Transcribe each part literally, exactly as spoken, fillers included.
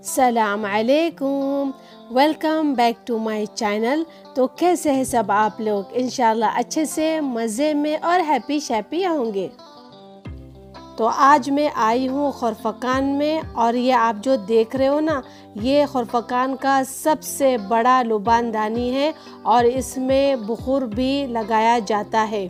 सलाम अलैकुम, welcome back to my channel. तो कैसे हैं सब आप लोग? इंशाल्लाह अच्छे से मज़े में और हैप्पी शैप्पी होंगे। तो आज मैं आई हूँ खुरफकान में, और ये आप जो देख रहे हो ना, ये खुरफकान का सबसे बड़ा लुबानदानी है और इसमें बुखूर भी लगाया जाता है।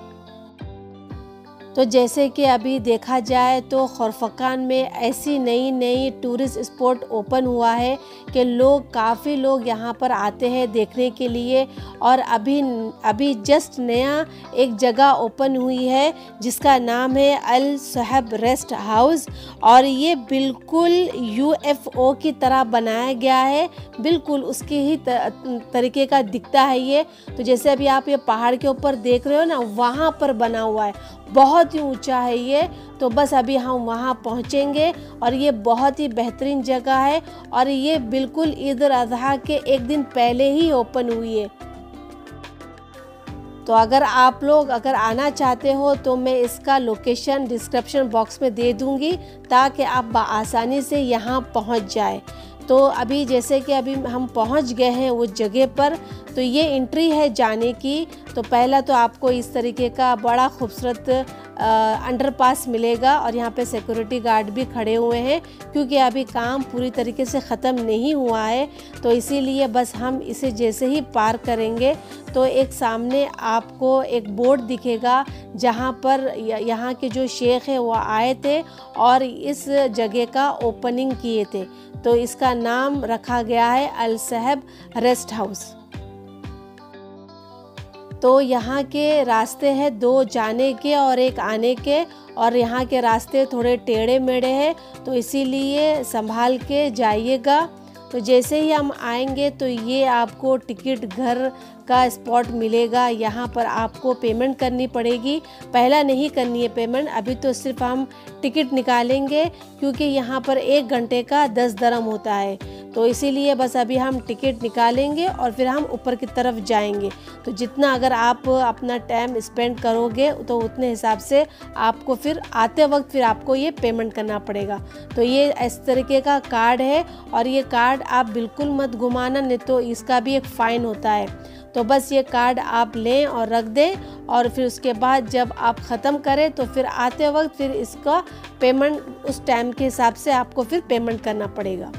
तो जैसे कि अभी देखा जाए तो खुरफकान में ऐसी नई नई टूरिस्ट स्पॉट ओपन हुआ है कि लोग काफ़ी लोग यहाँ पर आते हैं देखने के लिए। और अभी अभी जस्ट नया एक जगह ओपन हुई है जिसका नाम है अल सहब रेस्ट हाउस, और ये बिल्कुल यूएफओ की तरह बनाया गया है, बिल्कुल उसके ही तरीके का दिखता है ये। तो जैसे अभी आप ये पहाड़ के ऊपर देख रहे हो ना, वहाँ पर बना हुआ है, बहुत ही ऊंचा है ये। तो बस अभी हम वहाँ पहुँचेंगे, और ये बहुत ही बेहतरीन जगह है, और ये बिल्कुल ईद उल अज़हा के एक दिन पहले ही ओपन हुई है। तो अगर आप लोग अगर आना चाहते हो तो मैं इसका लोकेशन डिस्क्रिप्शन बॉक्स में दे दूँगी, ताकि आप बआसानी से यहाँ पहुँच जाए। तो अभी जैसे कि अभी हम पहुंच गए हैं उस जगह पर, तो ये एंट्री है जाने की। तो पहला तो आपको इस तरीके का बड़ा खूबसूरत अंडरपास मिलेगा, और यहाँ पे सिक्योरिटी गार्ड भी खड़े हुए हैं, क्योंकि अभी काम पूरी तरीके से ख़त्म नहीं हुआ है। तो इसीलिए बस हम इसे जैसे ही पार करेंगे तो एक सामने आपको एक बोर्ड दिखेगा, जहाँ पर यहाँ के जो शेख है वो आए थे और इस जगह का ओपनिंग किए थे। तो इसका नाम रखा गया है अल सहब रेस्ट हाउस। तो यहाँ के रास्ते हैं दो जाने के और एक आने के, और यहाँ के रास्ते थोड़े टेढ़े मेढ़े हैं, तो इसीलिए संभाल के जाइएगा। तो जैसे ही हम आएंगे तो ये आपको टिकट घर का स्पॉट मिलेगा। यहाँ पर आपको पेमेंट करनी पड़ेगी, पहला नहीं करनी है पेमेंट, अभी तो सिर्फ हम टिकट निकालेंगे, क्योंकि यहाँ पर एक घंटे का दस दरम होता है। तो इसीलिए बस अभी हम टिकट निकालेंगे और फिर हम ऊपर की तरफ जाएंगे। तो जितना अगर आप अपना टाइम स्पेंड करोगे तो उतने हिसाब से आपको फिर आते वक्त फिर आपको ये पेमेंट करना पड़ेगा। तो ये इस तरीके का कार्ड है, और ये कार्ड आप बिल्कुल मत घुमाना, नहीं तो इसका भी एक फ़ाइन होता है। तो बस ये कार्ड आप लें और रख दें, और फिर उसके बाद जब आप ख़त्म करें तो फिर आते वक्त फिर इसका पेमेंट उस टाइम के हिसाब से आपको फिर पेमेंट करना पड़ेगा।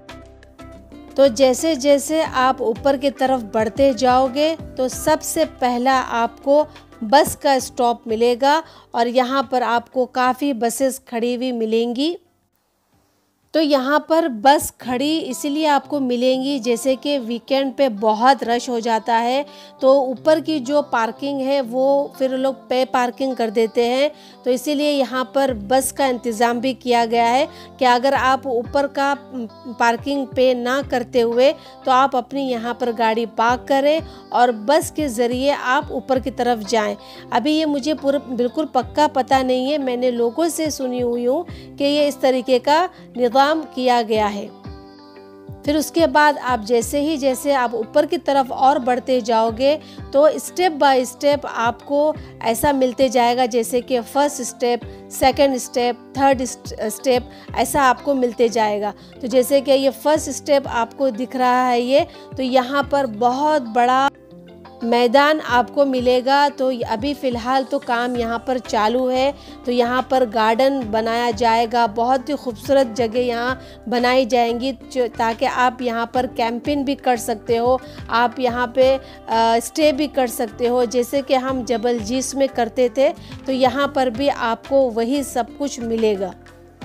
तो जैसे जैसे आप ऊपर की तरफ बढ़ते जाओगे तो सबसे पहला आपको बस का स्टॉप मिलेगा, और यहाँ पर आपको काफ़ी बसेस खड़ी हुई मिलेंगी। तो यहाँ पर बस खड़ी इसलिए आपको मिलेंगी जैसे कि वीकेंड पे बहुत रश हो जाता है, तो ऊपर की जो पार्किंग है वो फिर लोग पे पार्किंग कर देते हैं। तो इसीलिए यहाँ पर बस का इंतज़ाम भी किया गया है कि अगर आप ऊपर का पार्किंग पे ना करते हुए तो आप अपनी यहाँ पर गाड़ी पार्क करें और बस के ज़रिए आप ऊपर की तरफ जाएं। अभी ये मुझे पूरा बिल्कुल पक्का पता नहीं है, मैंने लोगों से सुनी हुई हूँ कि ये इस तरीके का निज़ाम किया गया है। फिर उसके बाद आप जैसे ही जैसे आप ऊपर की तरफ और बढ़ते जाओगे तो स्टेप बाय स्टेप आपको ऐसा मिलते जाएगा, जैसे कि first step, second step, third step, ऐसा आपको मिलते जाएगा। तो जैसे कि ये फर्स्ट स्टेप आपको दिख रहा है ये, तो यहाँ पर बहुत बड़ा मैदान आपको मिलेगा। तो अभी फ़िलहाल तो काम यहाँ पर चालू है, तो यहाँ पर गार्डन बनाया जाएगा, बहुत ही खूबसूरत जगह यहाँ बनाई जाएंगी, ताकि आप यहाँ पर कैंपिंग भी कर सकते हो, आप यहाँ पे आ, स्टे भी कर सकते हो, जैसे कि हम जबल जीस में करते थे। तो यहाँ पर भी आपको वही सब कुछ मिलेगा।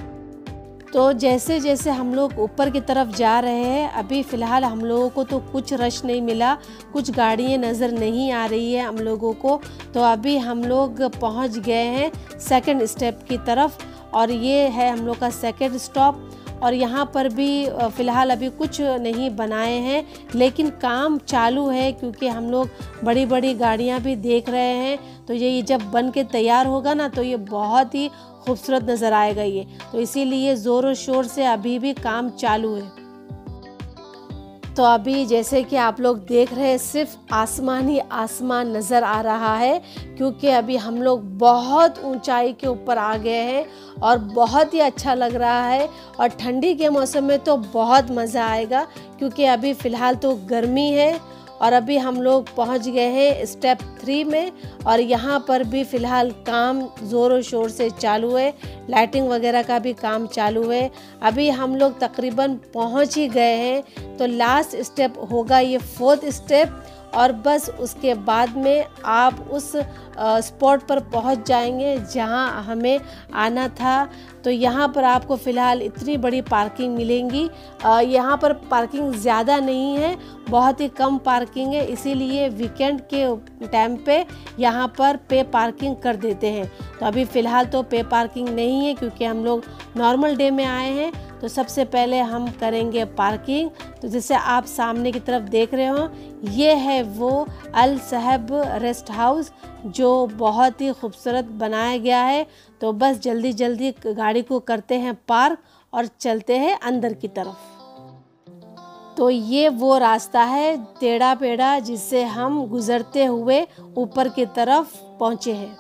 तो जैसे जैसे हम लोग ऊपर की तरफ जा रहे हैं, अभी फ़िलहाल हम लोगों को तो कुछ रश नहीं मिला, कुछ गाड़ियाँ नज़र नहीं आ रही है हम लोगों को। तो अभी हम लोग पहुंच गए हैं सेकंड स्टेप की तरफ, और ये है हम लोग का सेकंड स्टॉप। और यहाँ पर भी फ़िलहाल अभी कुछ नहीं बनाए हैं, लेकिन काम चालू है, क्योंकि हम लोग बड़ी बड़ी गाड़ियाँ भी देख रहे हैं। तो ये जब बन के तैयार होगा ना तो ये बहुत ही खूबसूरत नज़र आएगा ये, तो इसीलिए ज़ोर और शोर से अभी भी काम चालू है। तो अभी जैसे कि आप लोग देख रहे हैं, सिर्फ आसमान ही आसमान नज़र आ रहा है, क्योंकि अभी हम लोग बहुत ऊंचाई के ऊपर आ गए हैं और बहुत ही अच्छा लग रहा है। और ठंडी के मौसम में तो बहुत मज़ा आएगा, क्योंकि अभी फ़िलहाल तो गर्मी है। और अभी हम लोग पहुंच गए हैं स्टेप थ्री में, और यहाँ पर भी फ़िलहाल काम ज़ोरों शोर से चालू है, लाइटिंग वगैरह का भी काम चालू है। अभी हम लोग तकरीबन पहुंच ही गए हैं, तो लास्ट स्टेप होगा ये फोर्थ स्टेप, और बस उसके बाद में आप उस स्पॉट पर पहुंच जाएंगे जहां हमें आना था। तो यहां पर आपको फ़िलहाल इतनी बड़ी पार्किंग मिलेंगी। यहां पर पार्किंग ज़्यादा नहीं है, बहुत ही कम पार्किंग है, इसीलिए वीकेंड के टाइम पे यहां पर पे पार्किंग कर देते हैं। तो अभी फ़िलहाल तो पे पार्किंग नहीं है, क्योंकि हम लोग नॉर्मल डे में आए हैं। तो सबसे पहले हम करेंगे पार्किंग। तो जैसे आप सामने की तरफ देख रहे हो, ये है वो अल साहब रेस्ट हाउस, जो बहुत ही खूबसूरत बनाया गया है। तो बस जल्दी जल्दी गाड़ी को करते हैं पार्क और चलते हैं अंदर की तरफ। तो ये वो रास्ता है टेढ़ा पेढ़ा, जिससे हम गुज़रते हुए ऊपर की तरफ पहुँचे हैं।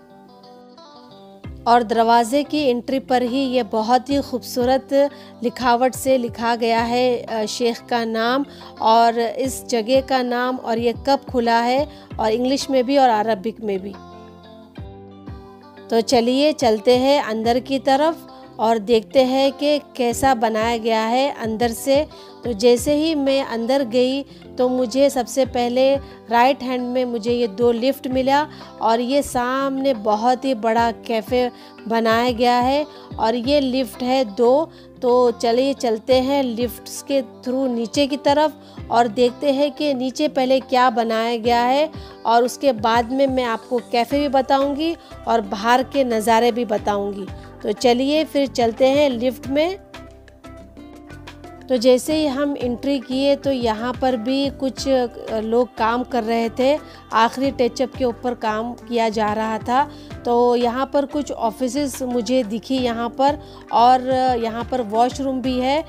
और दरवाज़े की एंट्री पर ही ये बहुत ही खूबसूरत लिखावट से लिखा गया है शेख का नाम और इस जगह का नाम, और ये कब खुला है, और इंग्लिश में भी और अरबिक में भी। तो चलिए चलते हैं अंदर की तरफ और देखते हैं कि कैसा बनाया गया है अंदर से। तो जैसे ही मैं अंदर गई तो मुझे सबसे पहले राइट हैंड में मुझे ये दो लिफ्ट मिला, और ये सामने बहुत ही बड़ा कैफ़े बनाया गया है, और ये लिफ्ट है दो। तो चलिए चलते हैं लिफ्ट्स के थ्रू नीचे की तरफ और देखते हैं कि नीचे पहले क्या बनाया गया है, और उसके बाद में मैं आपको कैफ़े भी बताऊंगी और बाहर के नज़ारे भी बताऊंगी। तो चलिए फिर चलते हैं लिफ्ट में। तो जैसे ही हम एंट्री किए तो यहाँ पर भी कुछ लोग काम कर रहे थे, आखिरी टचअप के ऊपर काम किया जा रहा था। तो यहाँ पर कुछ ऑफिसेस मुझे दिखी यहाँ पर, और यहाँ पर वॉशरूम भी है,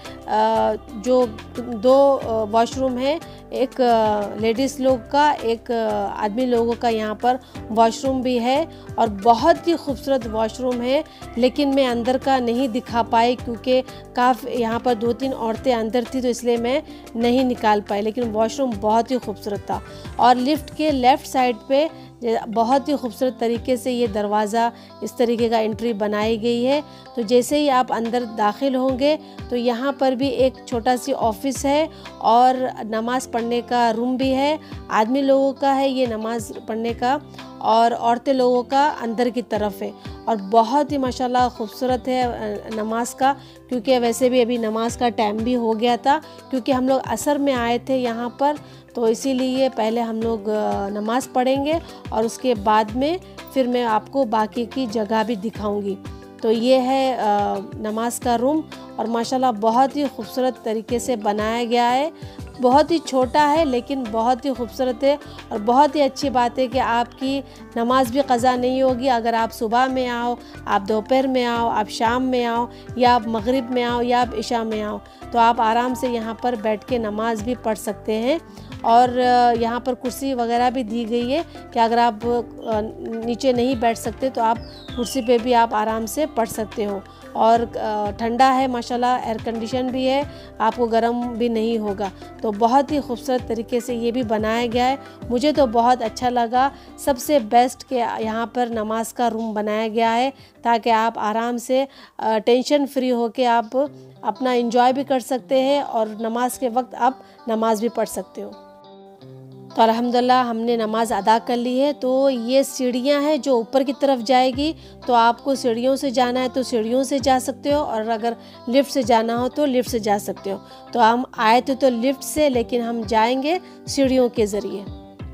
जो दो वॉशरूम है, एक लेडीज़ लोग का, एक आदमी लोगों का यहाँ पर वॉशरूम भी है, और बहुत ही खूबसूरत वॉशरूम है। लेकिन मैं अंदर का नहीं दिखा पाई, क्योंकि काफ़ी यहाँ पर दो तीन औरतें अंदर थी, तो इसलिए मैं नहीं निकाल पाई। लेकिन वॉशरूम बहुत ही खूबसूरत था। और लिफ्ट के लेफ़्ट साइड पे बहुत ही खूबसूरत तरीके से ये दरवाज़ा इस तरीके का एंट्री बनाई गई है। तो जैसे ही आप अंदर दाखिल होंगे तो यहाँ पर भी एक छोटा सी ऑफिस है, और नमाज़ पढ़ने का रूम भी है। आदमी लोगों का है ये नमाज़ पढ़ने का, और औरतें लोगों का अंदर की तरफ है। और बहुत ही माशाल्लाह खूबसूरत है नमाज का, क्योंकि वैसे भी अभी नमाज का टाइम भी हो गया था, क्योंकि हम लोग असर में आए थे यहाँ पर। तो इसीलिए पहले हम लोग नमाज़ पढ़ेंगे और उसके बाद में फिर मैं आपको बाकी की जगह भी दिखाऊंगी। तो ये है नमाज का रूम, और माशाल्लाह बहुत ही खूबसूरत तरीके से बनाया गया है। बहुत ही छोटा है लेकिन बहुत ही खूबसूरत है, और बहुत ही अच्छी बात है कि आपकी नमाज भी क़ज़ा नहीं होगी। अगर आप सुबह में आओ, आप दोपहर में आओ, आप शाम में आओ, या आप मगरिब में आओ, या आप इशा में आओ, तो आप आराम से यहाँ पर बैठ के नमाज भी पढ़ सकते हैं। और यहाँ पर कुर्सी वगैरह भी दी गई है कि अगर आप नीचे नहीं बैठ सकते तो आप कुर्सी पे भी आप आराम से पढ़ सकते हो। और ठंडा है माशाल्लाह, एयर कंडीशन भी है, आपको गर्म भी नहीं होगा। तो बहुत ही खूबसूरत तरीके से ये भी बनाया गया है, मुझे तो बहुत अच्छा लगा। सबसे बेस्ट के यहाँ पर नमाज का रूम बनाया गया है, ताकि आप आराम से टेंशन फ्री होके आप अपना एंजॉय भी कर सकते हैं, और नमाज के वक्त आप नमाज भी पढ़ सकते हो। तो अल्हम्दुलिल्लाह हमने नमाज़ अदा कर ली है। तो ये सीढ़ियाँ हैं जो ऊपर की तरफ जाएगी, तो आपको सीढ़ियों से जाना है तो सीढ़ियों से जा सकते हो, और अगर लिफ्ट से जाना हो तो लिफ्ट से जा सकते हो। तो हम आए थे तो लिफ्ट से, लेकिन हम जाएंगे सीढ़ियों के ज़रिए।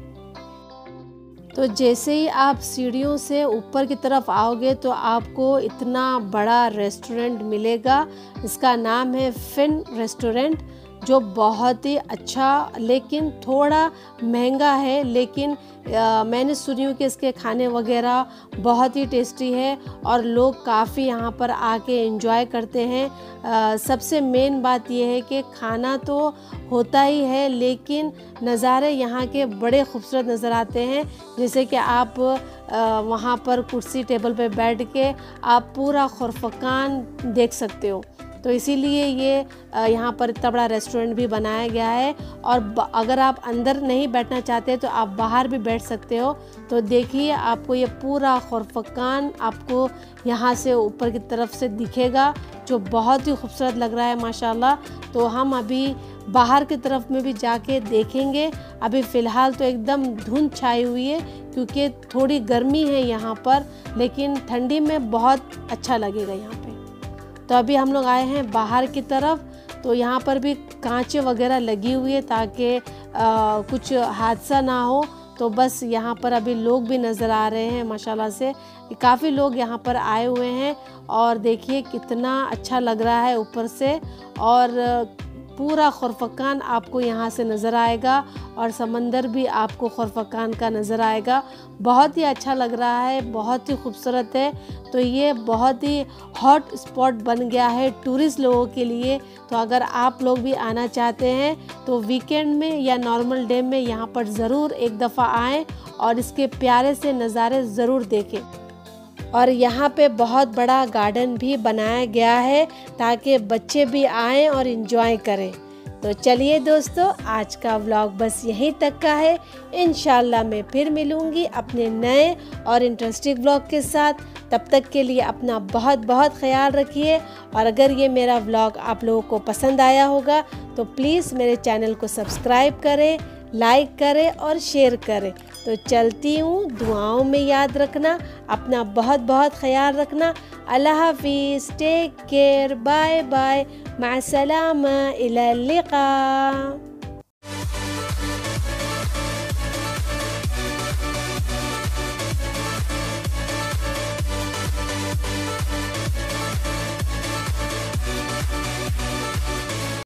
तो जैसे ही आप सीढ़ियों से ऊपर की तरफ आओगे तो आपको इतना बड़ा रेस्टोरेंट मिलेगा। इसका नाम है फिन रेस्टोरेंट, जो बहुत ही अच्छा लेकिन थोड़ा महंगा है, लेकिन आ, मैंने सुनी हूँ कि इसके खाने वगैरह बहुत ही टेस्टी है और लोग काफ़ी यहाँ पर आके एंजॉय करते हैं। आ, सबसे मेन बात यह है कि खाना तो होता ही है, लेकिन नज़ारे यहाँ के बड़े खूबसूरत नज़र आते हैं। जैसे कि आप आ, वहाँ पर कुर्सी टेबल पे बैठ के आप पूरा खुरफकान देख सकते हो। तो इसीलिए ये यहाँ पर इतना बड़ा रेस्टोरेंट भी बनाया गया है। और अगर आप अंदर नहीं बैठना चाहते तो आप बाहर भी बैठ सकते हो। तो देखिए, आपको ये पूरा खुरफकान आपको यहाँ से ऊपर की तरफ से दिखेगा, जो बहुत ही खूबसूरत लग रहा है माशाल्लाह। तो हम अभी बाहर की तरफ में भी जाके देखेंगे। अभी फ़िलहाल तो एकदम धुंध छाई हुई है क्योंकि थोड़ी गर्मी है यहाँ पर, लेकिन ठंडी में बहुत अच्छा लगेगा यहाँ पे। तो अभी हम लोग आए हैं बाहर की तरफ। तो यहाँ पर भी कांच वगैरह लगी हुई है ताकि कुछ हादसा ना हो। तो बस यहाँ पर अभी लोग भी नज़र आ रहे हैं माशाल्लाह से, काफ़ी लोग यहाँ पर आए हुए हैं। और देखिए कितना अच्छा लग रहा है ऊपर से, और पूरा खुरफकान आपको यहाँ से नज़र आएगा और समंदर भी आपको खुरफकान का नज़र आएगा। बहुत ही अच्छा लग रहा है, बहुत ही खूबसूरत है। तो ये बहुत ही हॉट स्पॉट बन गया है टूरिस्ट लोगों के लिए। तो अगर आप लोग भी आना चाहते हैं तो वीकेंड में या नॉर्मल डे में यहाँ पर ज़रूर एक दफ़ा आएँ और इसके प्यारे से नज़ारे ज़रूर देखें। और यहाँ पे बहुत बड़ा गार्डन भी बनाया गया है ताकि बच्चे भी आएँ और इन्जॉय करें। तो चलिए दोस्तों, आज का व्लॉग बस यहीं तक का है। इंशाल्लाह मैं फिर मिलूँगी अपने नए और इंटरेस्टिंग व्लॉग के साथ। तब तक के लिए अपना बहुत बहुत ख्याल रखिए। और अगर ये मेरा व्लॉग आप लोगों को पसंद आया होगा तो प्लीज़ मेरे चैनल को सब्सक्राइब करें, लाइक करें और शेयर करें। तो चलती हूँ, दुआओं में याद रखना, अपना बहुत बहुत ख्याल रखना। अल्लाह हाफिज़, टेक केयर, बाय बाय, माअस्सलामा, इला लिक़ा।